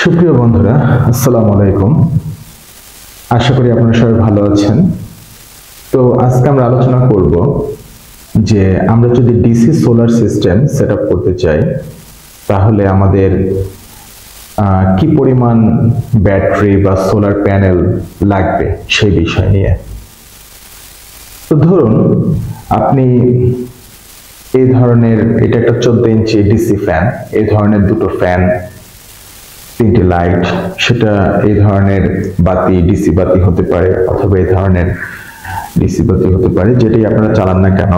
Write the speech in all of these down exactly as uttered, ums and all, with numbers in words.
সুপ্রিয় বন্ধুরা, আসসালামু আলাইকুম। আশা করি আপনারা সবাই ভালো আছেন। তো আজকে আমরা আলোচনা করব যে আমরা যদি ডিসি সোলার সিস্টেম সেটআপ করতে চাই তাহলে আমাদের কি পরিমাণ ব্যাটারি বা সোলার প্যানেল লাগবে সেই বিষয় নিয়ে। তো ধরুন আপনি এই ধরনের, এটা একটা চোদ্দ ইঞ্চি ডিসি ফ্যান, এই ধরনের দুটো ফ্যান, তিনটি লাইট, সেটা এই ধরনের বাতি ডিসি বাতি হতে পারে অথবা এই ধরনের ডিসি বাতি হতে পারে, যেটাই আপনারা চালান না কেন।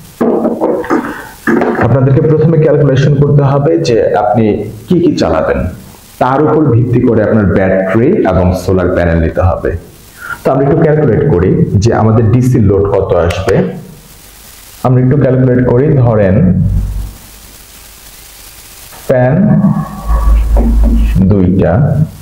আপনাদেরকে প্রথমে ক্যালকুলেশন করতে হবে যে আপনি কি কি চালাবেন, তার উপর ভিত্তি করে আপনার ব্যাটারি এবং সোলার প্যানেল নিতে হবে। তো আমরা একটু ক্যালকুলেট করি যে আমাদের ডিসি লোড কত আসবে। আমরা একটু ক্যালকুলেট করি, ধরেন ফ্যান দুইটা,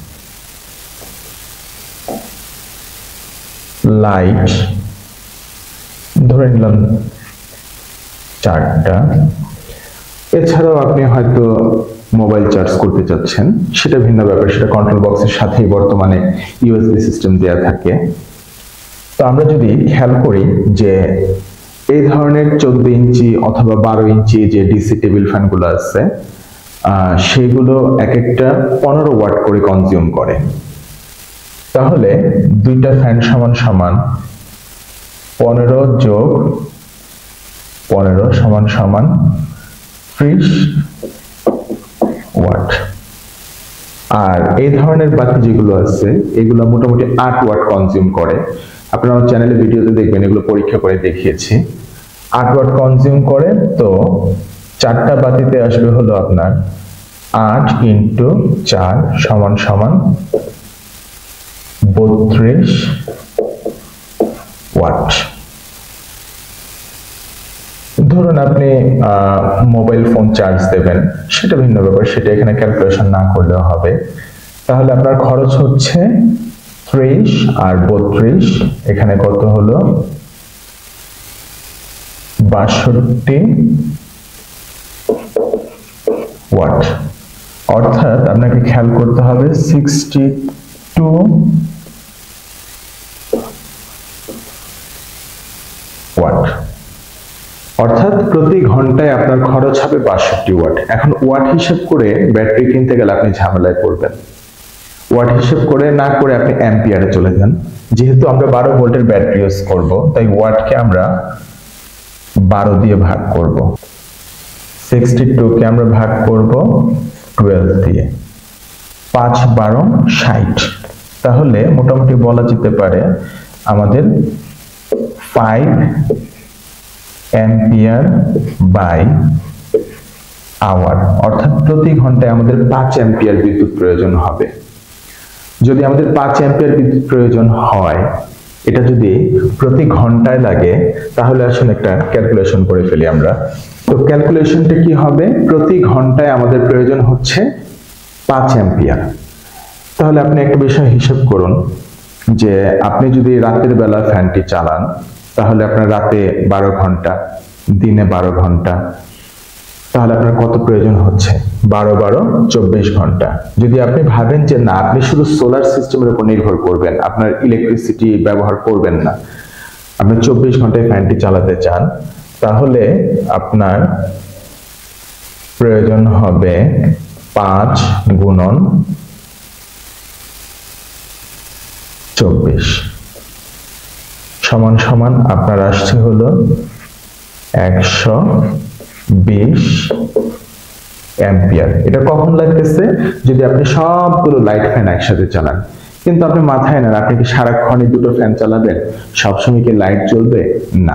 লাইট ধরে নিলাম চারটা, এছাড়াও আপনি হয়তো মোবাইল চার্জ করতে চাচ্ছেন, সেটা ভিন্ন ব্যাপার, সেটা কন্ট্রোল বক্সের সাথেই বর্তমানে ইউএসবি সিস্টেম দেওয়া থাকে। তো আমরা যদি খেয়াল করি যে এই ধরনের চোদ্দ ইঞ্চি অথবা বারো ইঞ্চি যে ডিসি টেবিল ফ্যানগুলো আছে সেগুলো এক একটা পনেরো ওয়াট করে কনজিউম করে। তাহলে দুইটা ফ্যান সমান সমান পনেরো যোগ পনেরো সমান সমান ত্রিশ ওয়াট। আর এই ধরনের বাতি যেগুলো আছে এগুলো মোটামুটি আট ওয়াট কনজিউম করে। আপনারা আমার চ্যানেলে ভিডিওতে দেখবেন, এগুলো পরীক্ষা করে দেখিয়েছি। আট ওয়াট কনজিউম করে, তো চারটা বাতিতে আসবে হলো আপনার আট ইন্টু চার সমান সমান বত্রিশ ওয়াট। ধরুন আপনি মোবাইল ফোন চার্জ দেবেন, সেটা ভিন্ন ব্যাপার, সেটা এখানে ক্যালকুলেশন না করলেও হবে। তাহলে আপনার খরচ হচ্ছে ত্রিশ আর বত্রিশ, এখানে কত হলো বাষট্টি ওয়াট। অর্থাৎ আপনাকে খেয়াল করতে হবে সিক্সটি টু ওয়াট, অর্থাৎ প্রতি ঘন্টায় আপনার খরচ হবে বাষট্টি ওয়াট। এখন ওয়াট হিসেব করে ব্যাটারি কিনতে গেলে আপনি ঝামেলায় পড়বেন। ওয়াট হিসেব করে না করে আপনি অ্যাম্পিয়ারে চলে যান। যেহেতু আমরা বারো ভোল্টের ব্যাটারি ইউজ করব, তাই ওয়াটকে আমরা বারো দিয়ে ভাগ করব, সিক্সটি টু কে আমরা ভাগ করব টুয়েলভ দিয়ে, পাঁচ বারো ষাট। তাহলে মোটামুটি বলা যেতে পারে আমাদের ফাইভ অ্যাম্পিয়ার বাই আওয়ার, অর্থাৎ প্রতি ঘন্টায় আমাদের পাঁচ অ্যাম্পিয়ার বিদ্যুৎ প্রয়োজন হবে। যদি আমাদের পাঁচ অ্যাম্পিয়ার বিদ্যুৎ প্রয়োজন হয়, এটা যদি প্রতি ঘন্টায় লাগে, তাহলে আসলে একটা ক্যালকুলেশন করে ফেলি আমরা। তো ক্যালকুলেশনটা কি হবে, প্রতি ঘন্টায় আমাদের প্রয়োজন হচ্ছে পাঁচ অ্যাম্পিয়ার। তাহলে আপনি একটা বিষয় হিসাব করুন যে আপনি যদি রাতের বেলা ফ্যানটি চালান তাহলে আপনার রাতে বারো ঘন্টা, দিনে বারো ঘন্টা, তাহলে আপনার কত প্রয়োজন হচ্ছে, বারো বারো চব্বিশ ঘন্টা। যদি আপনি ভাবেন যে না, আপনি শুধু সোলার সিস্টেমের উপর নির্ভর করবেন, আপনার ইলেকট্রিসিটি ব্যবহার করবেন না, আপনি চব্বিশ ঘন্টায় ফ্যানটি চালাতে চান, তাহলে আপনার প্রয়োজন হবে পাঁচ গুণন চব্বিশ সমান সমান আপনার আসছে হলো একশো বিশ অ্যাম্পিয়ার। এটা কখন লাগতেছে, যদি আপনি সবগুলো লাইট ফ্যান একসাথে চালান। কিন্তু আপনি মাথায় নেন, আপনি কি সারাক্ষণই দুটো ফ্যান চালাবেন, সবসময় কি লাইট জ্বলবে? না।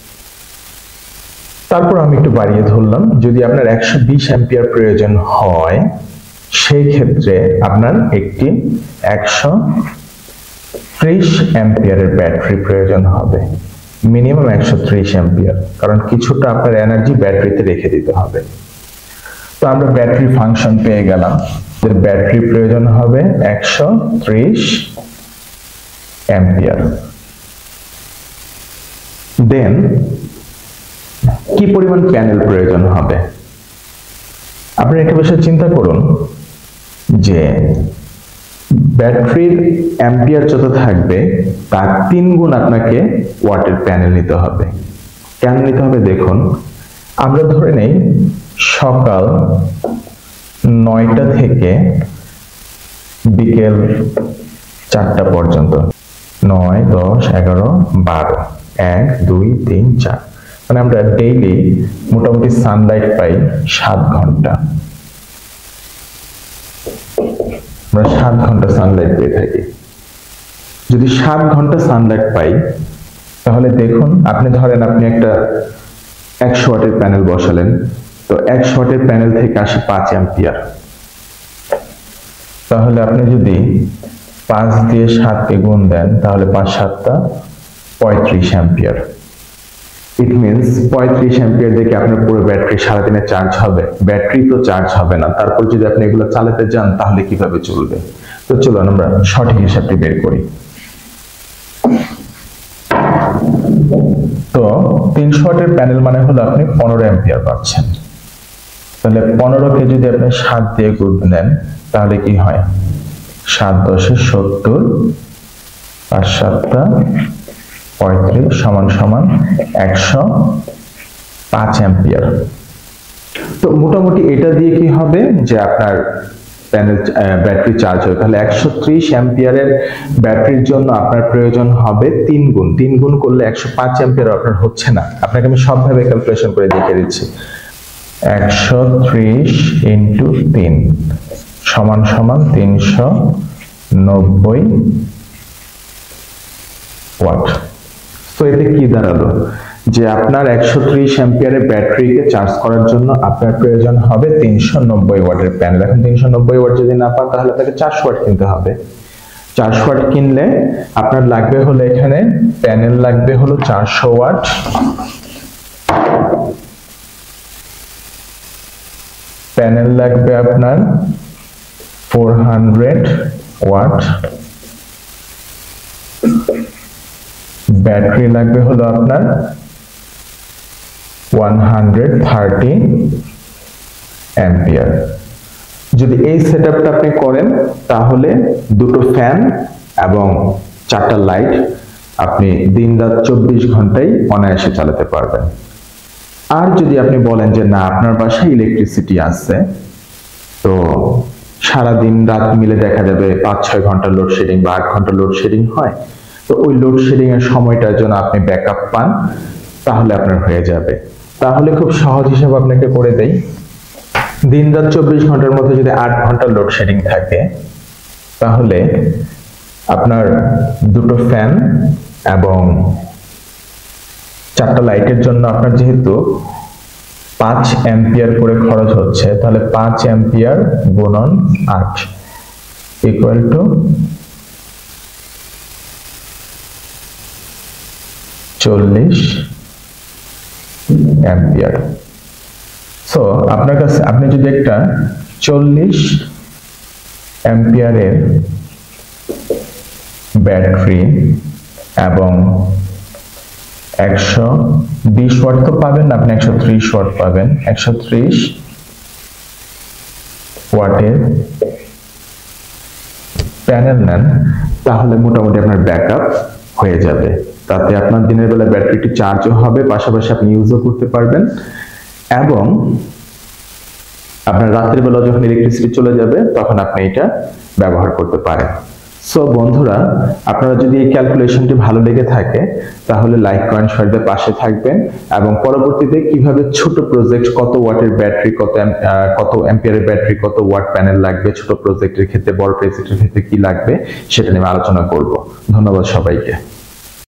তারপর আমি একটু বাড়িয়ে ধরলাম, যদি আপনার একশো বিশ অ্যাম্পিয়ার প্রয়োজন হয়, সেই ক্ষেত্রে আপনার একটি একশো ত্রিশ অ্যাম্পিয়ারের ব্যাটারি প্রয়োজন হবে, মিনিমাম একশো ত্রিশ অ্যাম্পিয়ার, কারণ কিছুটা আপনার এনার্জি ব্যাটারিতে রেখে দিতে হবে। তো আমরা ব্যাটারি ফাংশন পেয়ে গেলাম, ব্যাটারি প্রয়োজন হবে একশো ত্রিশ অ্যাম্পিয়ার। দেন কি পরিমাণ প্যানেল প্রয়োজন হবে, আপনারা একটা বিষয় চিন্তা করুন যে ব্যাটারির অ্যাম্পিয়ার যত থাকবে তার তিন গুণ আপনাকে ওয়াটের প্যানেল নিতে হবে। কেন নিতে হবে দেখুন, আমরা ধরে নেই সকাল নয়টা থেকে বিকেল চারটা পর্যন্ত, নয় দশ এগারো বারো, এক দুই তিন চার, মানে আমরা ডেইলি মোটামুটি সানলাইট পাই সাত ঘন্টা। আমরা সাত ঘন্টা সানলাইট পেয়ে থাকি। যদি সাত ঘন্টা সানলাইট পাই তাহলে দেখুন, আপনি ধরেন আপনি একটা একশো ওয়াটের প্যানেল বসালেন, তো একশো ওয়াটের প্যানেল থেকে আসে পাঁচ অ্যাম্পিয়ার। তাহলে আপনি যদি পাঁচ দিয়ে সাতকে গুণ দেন তাহলে পাঁচ সাতটা পঁয়ত্রিশ অ্যাম্পিয়ার। ইট মিনস পঁয়ত্রিশ অ্যাম্পিয়ার থেকে আপনার পুরো ব্যাটারি সারাদিনে চার্জ হবে। ব্যাটারি তো চার্জ হবে না, তারপর যদি আপনি এগুলো চালাতে যান তাহলে কিভাবে চলবে? তো চলুন আমরা সঠিক হিসাবটি বের করি। তো তিনশো ওয়াটের প্যানেল মানে হলো আপনি পনেরো অ্যাম্পিয়ার পাচ্ছেন। তাহলে পনেরো কে যদি আপনি সাত দিয়ে গুণ দেন তাহলে কি হয়? সাত দশে সত্তর, আর সাতটা পঁয়ত্রিশ সমান সমান একশো পাঁচ অ্যাম্পিয়ার। তো মোটামুটি এটা দিয়ে কি হবে যে আপনার প্যানেল ব্যাটারি চার্জ হবে। তাহলে একশো ত্রিশ অ্যাম্পিয়ারের ব্যাটারির জন্য আপনার প্রয়োজন হবে তিন গুণ। তিন গুণ করলে একশো পাঁচ অ্যাম্পিয়ার আপনার হচ্ছে না। আপনাকে আমি সবভাবে ক্যালকুলেশন করে দেখিয়ে দিচ্ছি। একশো ত্রিশ ইন্টু তিন সমান সমান তিনশো নব্বই ওয়াট। তো এতে কি দাঁড়ালো? যে আপনার একশো ত্রিশ অ্যাম্পিয়ারের ব্যাটারিকে চার্জ করার জন্য আপনার প্রয়োজন হবে তিনশো নব্বই ওয়াটের প্যানেল। এখন তিনশো নব্বই ওয়াট যদি না পান তাহলে আপনাকে চারশো ওয়াট কিনতে হবে। চারশো ওয়াট কিনলে আপনার লাগবে হলো, এখানে প্যানেল লাগবে হলো চারশো ওয়াট, প্যানেল লাগবে আপনার ফোর হান্ড্রেড ওয়াট, ব্যাটারি লাগবে হলো আপনার ওয়ান হান্ড্রেড থার্টি অ্যাম্পিয়ার। যদি এই সেটআপটা আপনি করেন তাহলে দুটো ফ্যান এবং চারটা লাইট আপনি দিন রাত চব্বিশ ঘন্টায় অনায়াসে চালাতে পারবেন। আর যদি আপনি বলেন যে না, আপনার বাসায় ইলেকট্রিসিটি আছে, তো সারা দিন রাত মিলে দেখা যাবে পাঁচ ছয় ঘন্টা লোডশেডিং বা আট ঘন্টা লোডশেডিং হয়, তো ওই লোডশেডিং এর সময়টার জন্য আপনি ব্যাকআপ পান, তাহলে আপনার হয়ে যাবে। তাহলে খুব সহজ হিসাব আপনাকে করে দেই, দিন রাত চব্বিশ ঘন্টার মধ্যে যদি আট ঘন্টা লোডশেডিং থাকে তাহলে আপনার দুটো ফ্যান এবং চারটা লাইটের জন্য আপনার যেহেতু পাঁচ অ্যাম্পিয়ার করে খরচ হচ্ছে, তাহলে পাঁচ অ্যাম্পিয়ার গুণন আট ইকুয়াল টু চল্লিশ অ্যাম্পিয়ার। সো আপনার কাছে আপনি যদি একটা চল্লিশ অ্যাম্পিয়ারের ব্যাটারি এবং একশো বিশ ওয়াট তো পাবেন না, আপনি একশো ত্রিশ ওয়াট পাবেন। একশো ত্রিশ ওয়াটের প্যানেল নেন তাহলে মোটামুটি আপনার ব্যাকআপ হয়ে যাবে। তাতে আপনার দিনের বেলা ব্যাটারিটি চার্জও হবে, পাশাপাশি আপনি ইউজও করতে পারবেন, এবং আপনার রাতের বেলা যখন ইলেকট্রিসিটি চলে যাবে তখন আপনি এটা ব্যবহার করতে পারেন। সো বন্ধুরা, আপনারা যদি এই ক্যালকুলেশনটি ভালো লেগে থাকে তাহলে লাইক করেন, শেয়ার দিয়ে পাশে থাকবেন, এবং পরবর্তীতে কিভাবে ছোট প্রজেক্ট, কত ওয়াটের ব্যাটারি, কত কত অ্যাম্পিয়ারের ব্যাটারি, কত ওয়াট প্যানেল লাগবে ছোট প্রজেক্টের ক্ষেত্রে, বড় প্রজেক্টের ক্ষেত্রে কি লাগবে সেটা নিয়ে আলোচনা করব। ধন্যবাদ সবাইকে।